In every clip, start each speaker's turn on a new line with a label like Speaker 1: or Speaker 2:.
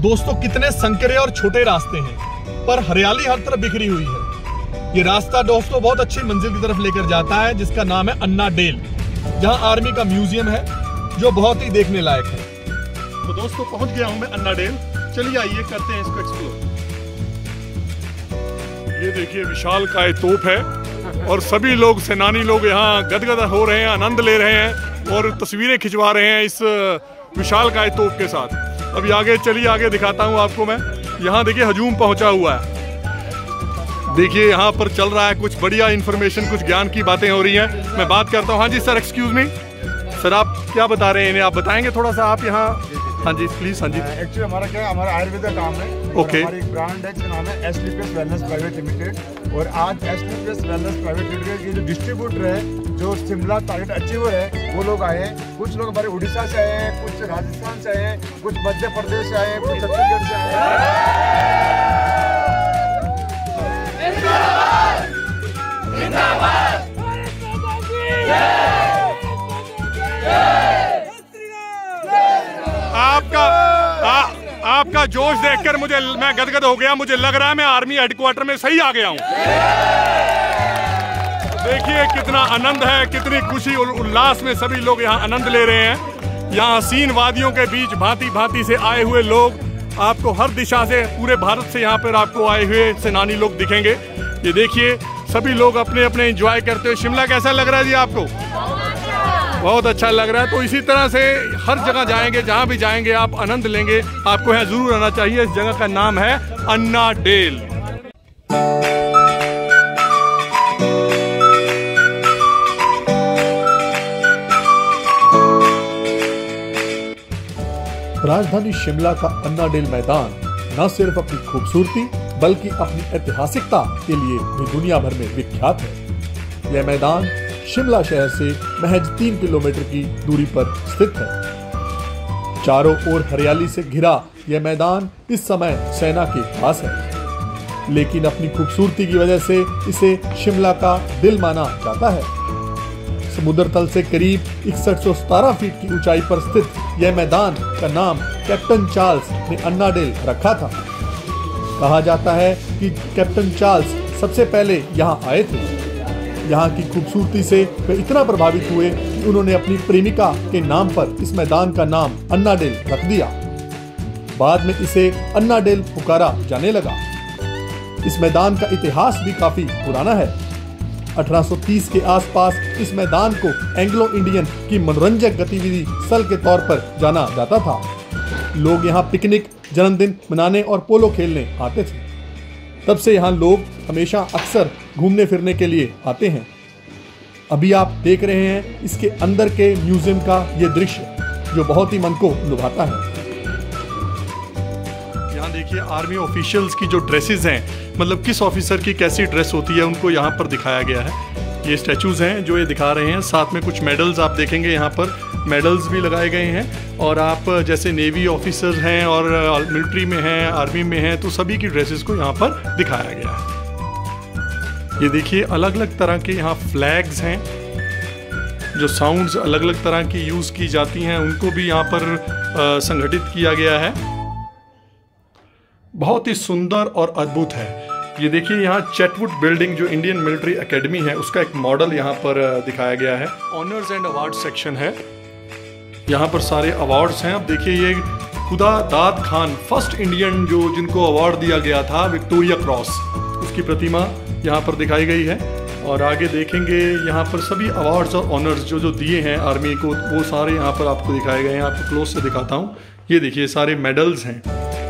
Speaker 1: दोस्तों कितने संकरे और छोटे रास्ते हैं, पर हरियाली हर तरफ बिखरी हुई है। ये रास्ता दोस्तों बहुत अच्छी मंजिल की तरफ लेकर जाता है, जिसका नाम है अन्नाडेल, जहां आर्मी का म्यूजियम है जो बहुत ही देखने लायक है। तो दोस्तों पहुंच गया हूं मैं अन्नाडेल। चलिए आइए करते हैं इसको एक्सप्लोर। ये देखिए विशाल काय तोप है और सभी लोग सेनानी लोग यहाँ गदगद हो रहे हैं, आनंद ले रहे हैं और तस्वीरें खिंचवा रहे हैं इस विशाल काय तोप के साथ। अभी आगे चलिए, आगे दिखाता हूँ आपको मैं। यहाँ देखिए हजूम पहुंचा हुआ है। देखिए यहाँ पर चल रहा है कुछ बढ़िया इन्फॉर्मेशन, कुछ ज्ञान की बातें हो रही हैं। मैं बात करता हूँ। हाँ जी सर, एक्सक्यूज मी सर, आप क्या बता रहे हैं इन्हें? आप बताएंगे थोड़ा सा आप यहाँ? हाँ जी प्लीज। हाँ जी,
Speaker 2: एक्चुअली हमारा क्या है, हमारा आयुर्वेद का काम है।
Speaker 1: ओके।
Speaker 2: हमारी एक ब्रांड है जिसका नाम है एसलीपीएस वेलनेस प्राइवेट लिमिटेड। और आज एसलीपीएस वेलनेस प्राइवेट लिमिटेड के जो डिस्ट्रीब्यूटर है, जो शिमला टारगेट अचीवर है, वो लोग आए हैं। कुछ लोग हमारे उड़ीसा से आए हैं, कुछ राजस्थान से आए हैं, कुछ मध्य प्रदेश से आए हैं, कुछ छत्तीसगढ़ से आए हैं।
Speaker 1: आपका जोश देखकर मैं गदगद हो गया। मुझे लग रहा है मैं आर्मी हेडक्वार्टर में सही आ गया हूँ। देखिए कितना आनंद है, कितनी खुशी और उल्लास में सभी लोग यहाँ आनंद ले रहे हैं। यहाँ हसीन वादियों के बीच भांति भांति से आए हुए लोग आपको हर दिशा से, पूरे भारत से यहाँ पर आपको आए हुए सेनानी लोग दिखेंगे। ये देखिए सभी लोग अपने अपने एंजॉय करते हुए। शिमला कैसा लग रहा है जी आपको? बहुत अच्छा लग रहा है। तो इसी तरह से हर जगह जाएंगे, जहाँ भी जाएंगे आप आनंद लेंगे। आपको यहाँ जरूर आना चाहिए। इस जगह का नाम है अन्नाडेल। राजधानी शिमला का अन्नाडेल मैदान न सिर्फ अपनी खूबसूरती बल्कि अपनी ऐतिहासिकता के लिए भी दुनिया भर में विख्यात है। यह मैदान शिमला शहर से महज 3 किलोमीटर की दूरी पर स्थित है। चारों ओर हरियाली से घिरा यह मैदान इस समय सेना के पास है, लेकिन अपनी खूबसूरती की वजह से इसे शिमला का दिल माना जाता है। समुद्र तल से करीब 6117 फीट की ऊंचाई पर स्थित यह मैदान का नाम कैप्टन चार्ल्स ने अन्नाडेल रखा था। कहा जाता है कि कैप्टन चार्ल्स सबसे पहले यहाँ आए थे। यहाँ की खूबसूरती से वे इतना प्रभावित हुए कि उन्होंने अपनी प्रेमिका के नाम पर इस मैदान का नाम अन्नाडेल रख दिया। बाद में इसे अन्नाडेल पुकारा जाने लगा। इस मैदान का इतिहास भी काफी पुराना है। 1830 के आसपास इस मैदान को एंग्लो इंडियन की मनोरंजक गतिविधि स्थल के तौर पर जाना जाता था। लोग यहाँ पिकनिक, जन्मदिन मनाने और पोलो खेलने आते थे। तब से यहाँ लोग हमेशा अक्सर घूमने फिरने के लिए आते हैं। अभी आप देख रहे हैं इसके अंदर के म्यूजियम का ये दृश्य, जो बहुत ही मन को लुभाता है। यहाँ देखिए आर्मी ऑफिशियल्स की जो ड्रेसेस हैं, मतलब किस ऑफिसर की कैसी ड्रेस होती है, उनको यहाँ पर दिखाया गया है। ये स्टैचूज हैं जो ये दिखा रहे हैं। साथ में कुछ मेडल्स आप देखेंगे, यहाँ पर मेडल्स भी लगाए गए हैं। और आप जैसे नेवी ऑफिसर्स हैं और मिलिट्री में हैं, आर्मी में हैं, तो सभी की ड्रेसेस को यहाँ पर दिखाया गया है। ये देखिए अलग अलग तरह के यहाँ फ्लैग्स हैं, जो साउंड्स अलग अलग तरह की यूज़ की जाती हैं, उनको भी यहाँ पर संगठित किया गया है। बहुत ही सुंदर और अद्भुत है। ये देखिए यहाँ चैटवुड बिल्डिंग, जो इंडियन मिलिट्री एकेडमी है, उसका एक मॉडल यहाँ पर दिखाया गया है। ऑनर्स एंड अवार्ड सेक्शन है, यहाँ पर सारे अवार्ड्स हैं। अब देखिए ये खुदा दाद खान, फर्स्ट इंडियन जो जिनको अवार्ड दिया गया था विक्टोरिया क्रॉस, उसकी प्रतिमा यहाँ पर दिखाई गई है। और आगे देखेंगे यहाँ पर सभी अवार्ड्स और ऑनर्स जो जो दिए हैं आर्मी को, वो सारे यहाँ पर आपको दिखाए गए हैं। आपको क्लोज से दिखाता हूँ। ये देखिए सारे मेडल्स हैं।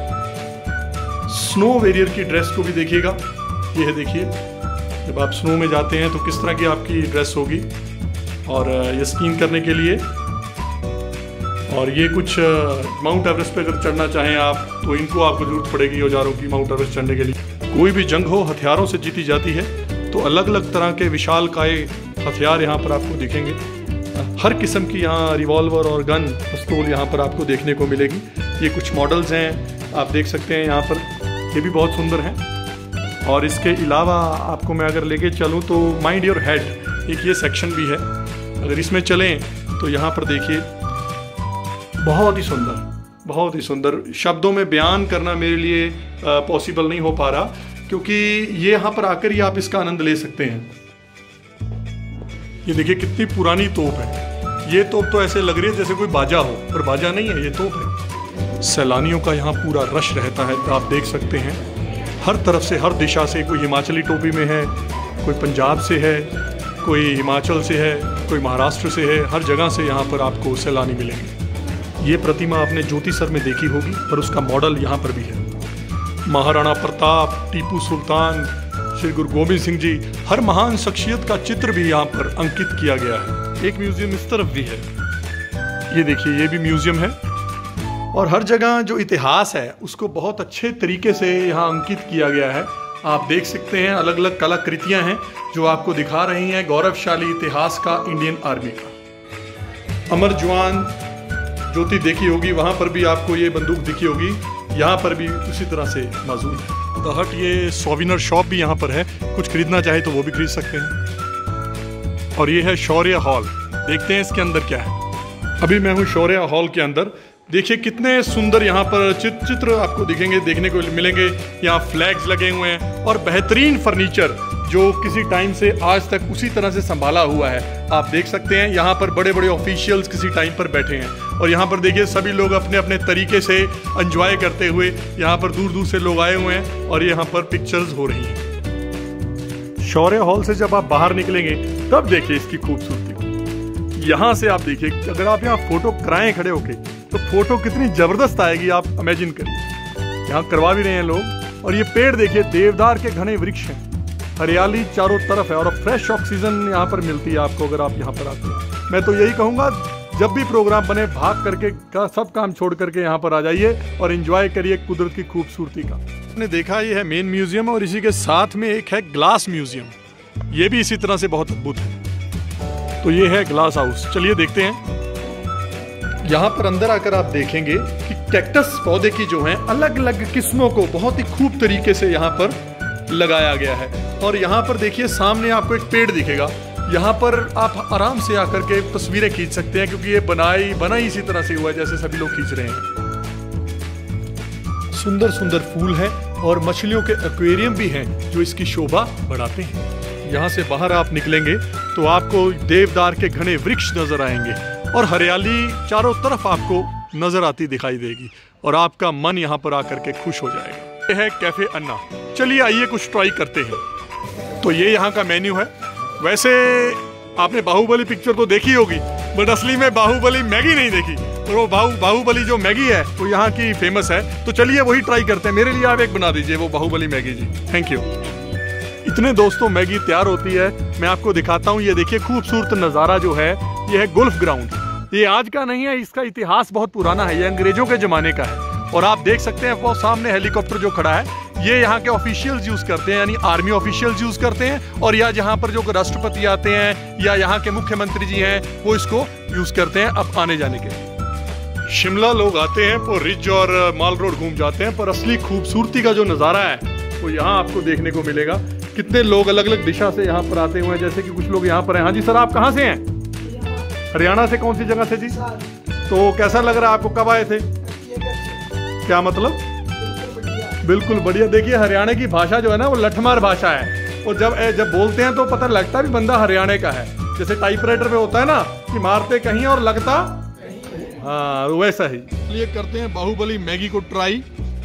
Speaker 1: स्नो वेरियर की ड्रेस को भी देखिएगा। ये है देखिए, जब आप स्नो में जाते हैं तो किस तरह की आपकी ड्रेस होगी, और ये स्कीइंग करने के लिए। और ये कुछ माउंट एवरेस्ट पे अगर चढ़ना चाहें आप, तो इनको आपको जरूरत पड़ेगी औजारों की माउंट एवरेस्ट चढ़ने के लिए। कोई भी जंग हो हथियारों से जीती जाती है, तो अलग अलग तरह के विशाल काय हथियार यहाँ पर आपको दिखेंगे। हर किस्म की यहाँ रिवॉल्वर और गन, पिस्तौल यहाँ पर आपको देखने को मिलेगी। ये कुछ मॉडल्स हैं, आप देख सकते हैं यहाँ पर, ये भी बहुत सुंदर हैं। और इसके अलावा आपको मैं अगर लेके चलूँ तो माइंड योर हेड, एक ये सेक्शन भी है। अगर इसमें चलें तो यहाँ पर देखिए बहुत ही सुंदर, बहुत ही सुंदर, शब्दों में बयान करना मेरे लिए पॉसिबल नहीं हो पा रहा, क्योंकि ये यहाँ पर आकर ही आप इसका आनंद ले सकते हैं। ये देखिए कितनी पुरानी तोप है। ये तोप तो ऐसे लग रही है जैसे कोई बाजा हो, पर बाजा नहीं है, ये तोप है। सैलानियों का यहाँ पूरा रश रहता है, तो आप देख सकते हैं हर तरफ से, हर दिशा से, कोई हिमाचली टोपी में है, कोई पंजाब से है, कोई हिमाचल से है, कोई महाराष्ट्र से है, हर जगह से यहाँ पर आपको सैलानी मिलेंगे। ये प्रतिमा आपने ज्योतिसर में देखी होगी, पर उसका मॉडल यहाँ पर भी है। महाराणा प्रताप, टीपू सुल्तान, श्री गुरु गोविंद सिंह जी, हर महान शख्सियत का चित्र भी यहाँ पर अंकित किया गया है। एक म्यूजियम इस तरफ भी है, ये देखिए, ये भी म्यूजियम है। और हर जगह जो इतिहास है उसको बहुत अच्छे तरीके से यहाँ अंकित किया गया है। आप देख सकते हैं अलग अलग कलाकृतियां हैं जो आपको दिखा रही हैं गौरवशाली इतिहास का इंडियन आर्मी का। अमर जवान ज्योति देखी होगी, वहां पर भी आपको ये बंदूक दिखी होगी, यहाँ पर भी उसी तरह से मौजूद है। द हट, ये सोविनर शॉप भी यहाँ पर है, कुछ खरीदना चाहे तो वो भी खरीद सकते हैं। और ये है शौर्य हॉल, देखते हैं इसके अंदर क्या है। अभी मैं हूँ शौर्य हॉल के अंदर। देखिए कितने सुंदर यहाँ पर चित्र आपको दिखेंगे, देखने को मिलेंगे। यहाँ फ्लैग्स लगे हुए हैं और बेहतरीन फर्नीचर जो किसी टाइम से आज तक उसी तरह से संभाला हुआ है। आप देख सकते हैं यहाँ पर बड़े बड़े ऑफिशियल्स किसी टाइम पर बैठे हैं, और यहाँ पर देखिए सभी लोग अपने अपने तरीके से एंजॉय करते हुए, यहाँ पर दूर दूर से लोग आए हुए हैं और यहाँ पर पिक्चर्स हो रही हैं। शौर्य हॉल से जब आप बाहर निकलेंगे तब देखिए इसकी खूबसूरती को। यहाँ से आप देखिए, अगर आप यहाँ फोटो कराएं खड़े होके तो फोटो कितनी जबरदस्त आएगी, आप इमेजिन करिए। यहाँ करवा भी रहे हैं लोग। और ये पेड़ देखिए, देवदार के घने वृक्ष हैं, हरियाली चारों तरफ है और फ्रेश ऑक्सीजन यहाँ पर मिलती है आपको अगर आप यहाँ पर आते हैं। मैं तो यही कहूँगा, जब भी प्रोग्राम बने भाग करके सब काम छोड़ करके यहाँ पर आ जाइए और एंजॉय करिए कुदरत की खूबसूरती का। आपने देखा ये है मेन म्यूजियम, और इसी के साथ में एक है ग्लास म्यूजियम, ये भी इसी तरह से बहुत अद्भुत है। तो ये है ग्लास हाउस, चलिए देखते हैं। यहाँ पर अंदर आकर आप देखेंगे कि कैक्टस पौधे की जो हैं अलग अलग किस्मों को बहुत ही खूब तरीके से यहाँ पर लगाया गया है। और यहाँ पर देखिए सामने आपको एक पेड़ दिखेगा, यहाँ पर आप आराम से आकर के तस्वीरें खींच सकते हैं, क्योंकि ये बना ही इसी तरह से हुआ है जैसे सभी लोग खींच रहे हैं। सुंदर सुंदर फूल हैं और मछलियों के एक्वेरियम भी हैं जो इसकी शोभा बढ़ाते हैं। यहाँ से बाहर आप निकलेंगे तो आपको देवदार के घने वृक्ष नजर आएंगे और हरियाली चारों तरफ आपको नजर आती दिखाई देगी, और आपका मन यहाँ पर आकर के खुश हो जाएगा। ये है कैफे अन्ना, चलिए आइए कुछ ट्राई करते हैं। तो ये यहाँ का मेन्यू है। वैसे आपने बाहुबली पिक्चर तो देखी होगी, बट असली में बाहुबली मैगी नहीं देखी, और वो बाहुबली जो मैगी है वो यहाँ की फेमस है। तो चलिए वही ट्राई करते हैं। मेरे लिए आप एक बना दीजिए वो Baahubali Maggi ji, thank you. इतने दोस्तों मैगी तैयार होती है, मैं आपको दिखाता हूँ। ये देखिए खूबसूरत नज़ारा जो है, ये है गोल्फ ग्राउंड। ये आज का नहीं है, इसका इतिहास बहुत पुराना है, ये अंग्रेजों के ज़माने का है। और आप देख सकते हैं वो सामने हेलीकॉप्टर जो खड़ा है, ये यहाँ के ऑफिशियल्स यूज़ करते हैं, यानी आर्मी ऑफिशियल्स यूज़ करते हैं, और या जहाँ पर जो राष्ट्रपति आते हैं या यहाँ के मुख्यमंत्री जी हैं वो इसको यूज़ करते हैं अब आने जाने के लिए। शिमला लोग आते हैं और रिज और माल रोड घूम जाते हैं, पर असली खूबसूरती का जो नज़ारा है वो यहाँ आपको देखने को मिलेगा। कितने लोग अलग अलग दिशा से यहाँ पर आते हुए हैं, जैसे कि कुछ लोग यहाँ पर हैं। हाँ जी सर, आप कहाँ से हैं? हरियाणा से। कौन सी जगह से जी? तो कैसा लग रहा है आपको, कब आए थे? क्या मतलब? बिल्कुल बढ़िया। देखिए हरियाणा की भाषा जो है ना वो लठमार भाषा है, और जब बोलते हैं तो पता लगता भी बंदा हरियाणा का है। जैसे टाइपराइटर में होता है ना कि मारते कहीं और लगता, हाँ वैसा ही। चलिए करते हैं बाहुबली मैगी को ट्राई।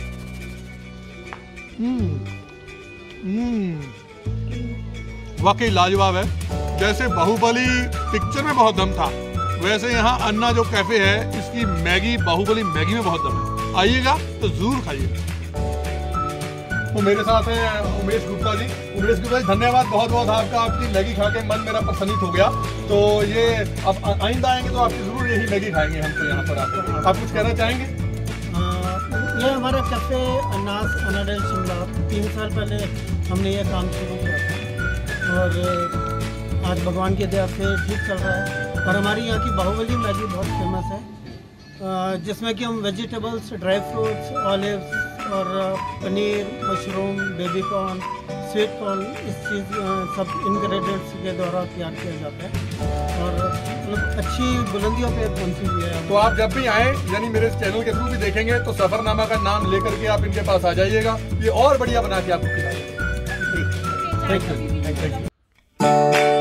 Speaker 1: वाकई लाजवाब है। जैसे बाहुबली पिक्चर में बहुत दम था, वैसे यहाँ अन्ना जो कैफे है इसकी मैगी, बाहुबली मैगी में बहुत दम है। आइएगा तो जरूर खाइए। तो मेरे साथ है उमेश गुप्ता जी। उमेश गुप्ता जी धन्यवाद बहुत बहुत आपका, आपकी मैगी खा के मन मेरा प्रसन्नित हो गया। तो ये अब आइंदा आएंगे तो आपकी जरूर यही मैगी खाएंगे हम तो यहाँ पर आकर। आप कुछ कहना चाहेंगे?
Speaker 3: ये हमारा कैफे अन्नाडेल शिमला 3 साल पहले हमने ये काम शुरू किया था, और आज भगवान की दया से ठीक चल रहा है। और हमारी यहाँ की बाहुबली मैगी बहुत फेमस है, जिसमें कि हम वेजिटेबल्स, ड्राई फ्रूट्स, ऑलिव्स और paneer, mushroom, baby corn, sweet corn, इस चीज़ सब इंग्रेडिएंट्स के द्वारा तैयार किया जाता है। और मतलब अच्छी बुलंदियों पे पहुंची हुई है।
Speaker 1: तो आप जब भी आए यानी मेरे चैनल के थ्रू भी देखेंगे तो सफरनामा का नाम लेकर के आप इनके पास आ जाइएगा, ये और बढ़िया बना के आपको खिलाएंगे। Thank you.